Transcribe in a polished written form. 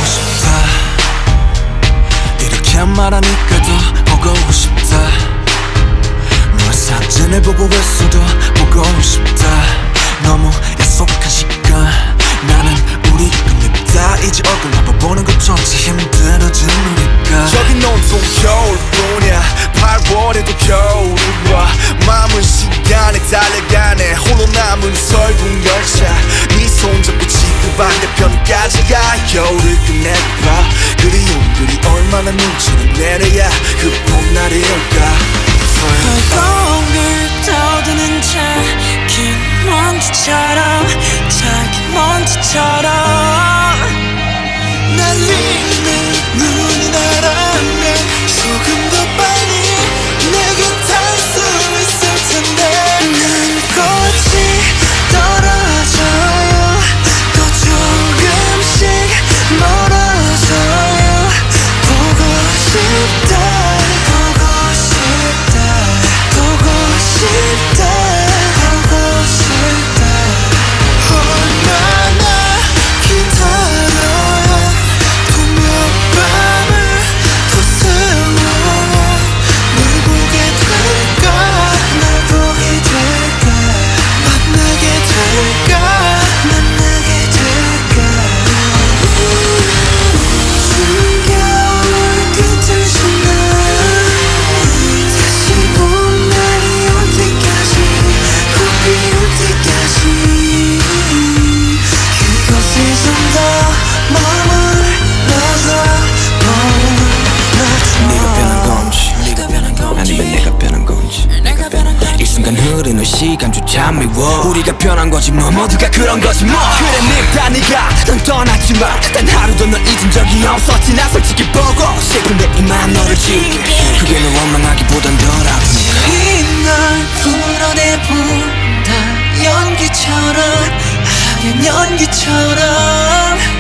싶다. 이렇게 말하니까 더 보고 싶다. 너의 사진을 보고 있어도 보고 싶다. 너무 약속한 시간 나는 우리 끝냈다. 이제 얼굴 한번 보는 것조차 힘들어진 우리가. 저긴 온통 겨울뿐이야. 8월에도 겨울이 와. 마음은 시간에 달려가네. 홀로 남은 설국 열차. 네 손잡고 지구 반대편까지 가. 겨울을 끝내봐. 그리움들이 얼마나 눈치를 내려야 그 봄날이 올까. 벌거울 떠드는 작은 먼지처럼 작은 먼지처럼 날리는 눈이 나라면 조금 더 빨리 내게 닿을 수 있을 텐데. 난 꽃이 떨어져요. 또 조금씩 멀어져요. 보고 싶다. 보고 싶다. 보고 싶다. 얼마나 기다려야 또 몇 밤을 더 세워 널 보게 될까. 날 보게 될까. 만나게 될까. 만나게 될까. 숨겨올 끝을 지나 다시 봄날이 올 때까지 꼭 비올 때까지 그곳에 좀 더 네가 변한 건지 아니면 내가 변한 건지. 이 순간 흐르는 시간조차 미워. 우리가 변한 거지 뭐. 모두가 그런 거지 뭐. 그래 늙다 네가 넌 떠났지만 단 하루도 널 잊은 적이 없었지. 나 솔직히 보고 싶은데 이만 너를 지울게. 그게 널 원망하기보단 덜 아프니까. 이날 풀어내본다. 연기처럼 하얀 연기처럼